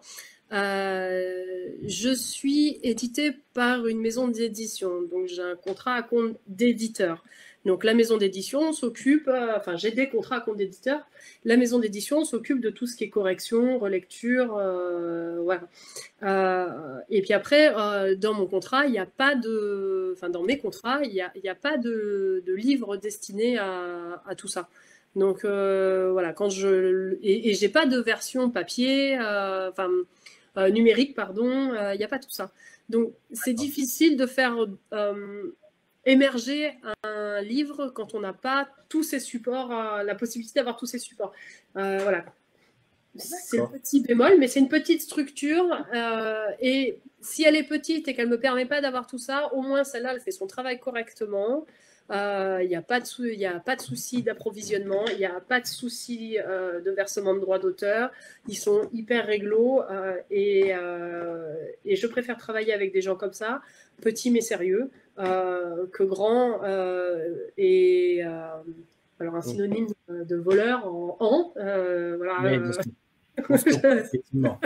euh, je suis éditée par une maison d'édition, donc j'ai un contrat à compte d'éditeur. Donc la maison d'édition s'occupe, euh, enfin j'ai des contrats à compte d'éditeur, la maison d'édition s'occupe de tout ce qui est correction, relecture, euh, voilà. Euh, et puis après, euh, dans mon contrat, il n'y a pas de, enfin dans mes contrats, il n'y a, il y a pas de, de livre destiné à, à tout ça. Donc euh, voilà, quand je et, et j'ai pas de version papier, euh, enfin euh, numérique, pardon, il euh, n'y a pas tout ça. Donc c'est difficile de faire euh, émerger un livre quand on n'a pas tous ces supports, euh, la possibilité d'avoir tous ces supports. Euh, voilà. C'est le petit bémol, mais c'est une petite structure. Euh, et si elle est petite et qu'elle ne me permet pas d'avoir tout ça, au moins celle-là, elle fait son travail correctement. Il euh, n'y a pas de, sou de souci d'approvisionnement, il n'y a pas de souci euh, de versement de droits d'auteur. Ils sont hyper réglo euh, et, euh, et je préfère travailler avec des gens comme ça, petits mais sérieux, euh, que grands euh, et euh, alors un synonyme de, de voleur en en. Euh, voilà. Oui, Euh, effectivement.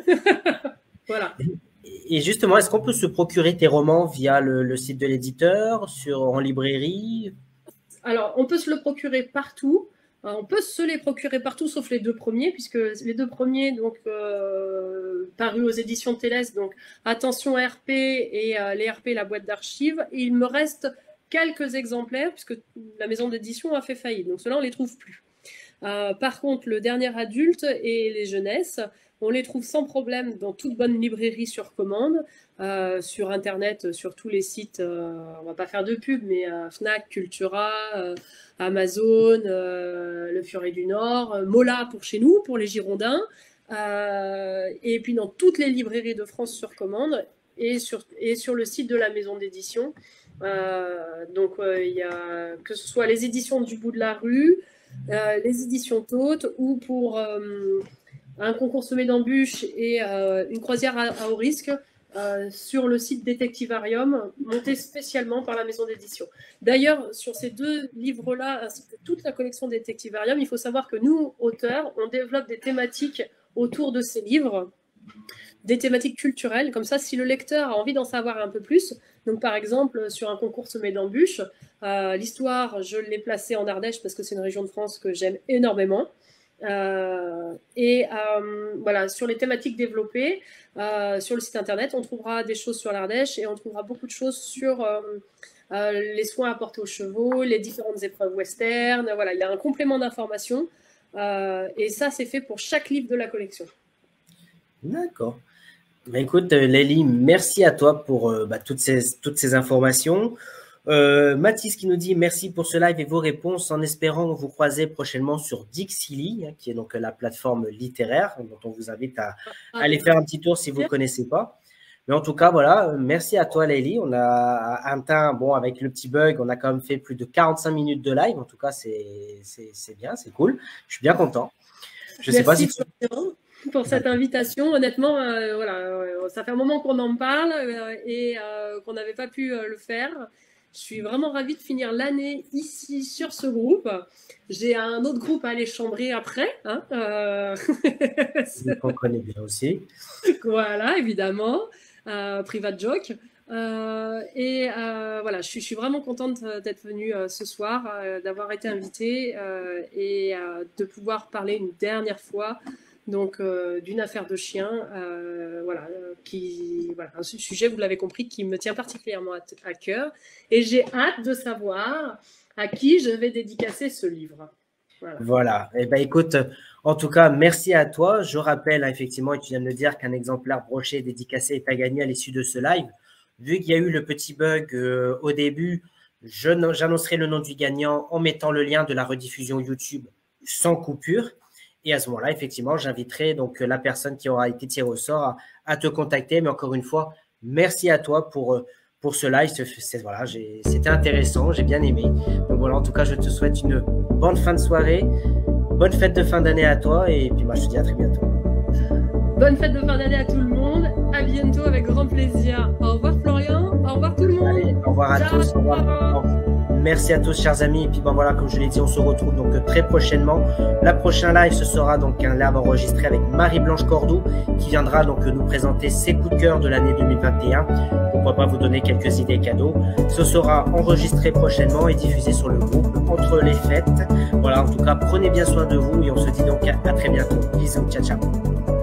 Voilà. Et justement, est-ce qu'on peut se procurer tes romans via le, le site de l'éditeur, sur en librairie? Alors, on peut se le procurer partout. On peut se les procurer partout, sauf les deux premiers, puisque les deux premiers, donc euh, parus aux éditions Télès, donc Attention R P et euh, les R P, la boîte d'archives. Il me reste quelques exemplaires, puisque la maison d'édition a fait faillite. Donc ceux-là, on les trouve plus. Euh, par contre, le dernier adulte et les jeunesses, on les trouve sans problème dans toute bonne librairie sur commande, euh, sur Internet, sur tous les sites, euh, on va pas faire de pub, mais euh, Fnac, Cultura, euh, Amazon, euh, Le Furet du Nord, euh, Mola pour chez nous, pour les Girondins, euh, et puis dans toutes les librairies de France sur commande, et sur, et sur le site de la maison d'édition. Euh, donc, il euh, y a que ce soit les éditions du bout de la rue, euh, les éditions Tôte, ou pour euh, un concours semé d'embûches et euh, une croisière à, à haut risque euh, sur le site Détectivarium, monté spécialement par la maison d'édition. D'ailleurs, sur ces deux livres-là, ainsi que toute la collection Détectivarium, il faut savoir que nous, auteurs, on développe des thématiques autour de ces livres, des thématiques culturelles, comme ça, si le lecteur a envie d'en savoir un peu plus, donc par exemple, sur un concours semé d'embûches, euh, l'histoire, je l'ai placée en Ardèche parce que c'est une région de France que j'aime énormément. Euh, et euh, voilà, sur les thématiques développées, euh, sur le site internet, on trouvera des choses sur l'Ardèche et on trouvera beaucoup de choses sur euh, euh, les soins apportés aux chevaux, les différentes épreuves western. Voilà, il y a un complément d'information euh, et ça, c'est fait pour chaque livre de la collection. D'accord. Bah, écoute, Lélie, merci à toi pour euh, bah, toutes, ces, toutes ces informations. Euh, Mathis qui nous dit merci pour ce live et vos réponses, en espérant vous croiser prochainement sur Dixili, hein, qui est donc la plateforme littéraire dont on vous invite à, à aller faire un petit tour si vous ne connaissez pas. Mais en tout cas, voilà, merci à toi, Lélie. On a atteint, bon, avec le petit bug, on a quand même fait plus de quarante-cinq minutes de live. En tout cas, c'est bien, c'est cool. Je suis bien content. Je sais pas si tu... pour cette invitation. Honnêtement, euh, voilà, euh, ça fait un moment qu'on en parle euh, et euh, qu'on n'avait pas pu euh, le faire. Je suis vraiment ravie de finir l'année ici sur ce groupe. J'ai un autre groupe à aller chambrer après. Hein, euh... qu'on connaît bien aussi. Voilà, évidemment. Euh, private joke. Euh, et euh, voilà, je suis, je suis vraiment contente d'être venue euh, ce soir, euh, d'avoir été invitée euh, et euh, de pouvoir parler une dernière fois donc euh, d'une affaire de chien, euh, voilà, euh, qui, voilà, un sujet, vous l'avez compris, qui me tient particulièrement à, à cœur. Et j'ai hâte de savoir à qui je vais dédicacer ce livre. Voilà. Voilà. Eh ben, écoute, en tout cas, merci à toi. Je rappelle, effectivement, et tu viens de me dire qu'un exemplaire broché dédicacé est à gagner à l'issue de ce live. Vu qu'il y a eu le petit bug euh, au début, j'annoncerai le nom du gagnant en mettant le lien de la rediffusion YouTube sans coupure. Et à ce moment-là, effectivement, j'inviterai donc la personne qui aura été tirée au sort à, à te contacter. Mais encore une fois, merci à toi pour, pour ce live. Voilà, c'était intéressant, j'ai bien aimé. Donc voilà, en tout cas, je te souhaite une bonne fin de soirée, bonne fête de fin d'année à toi. Et puis moi, je te dis à très bientôt. Bonne fête de fin d'année à tout le monde. À bientôt avec grand plaisir. Au revoir Florian. Au revoir tout le monde. Allez, au revoir à Ciao. tous. Au revoir. Merci à tous, chers amis. Et puis bon voilà, comme je l'ai dit, on se retrouve donc très prochainement. La prochaine live, ce sera donc un live enregistré avec Marie-Blanche Cordoue qui viendra donc nous présenter ses coups de cœur de l'année deux mille vingt et un. Pourquoi pas vous donner quelques idées cadeaux. Ce sera enregistré prochainement et diffusé sur le groupe entre les fêtes. Voilà, en tout cas, prenez bien soin de vous et on se dit donc à, à très bientôt. Bisous, ciao, ciao.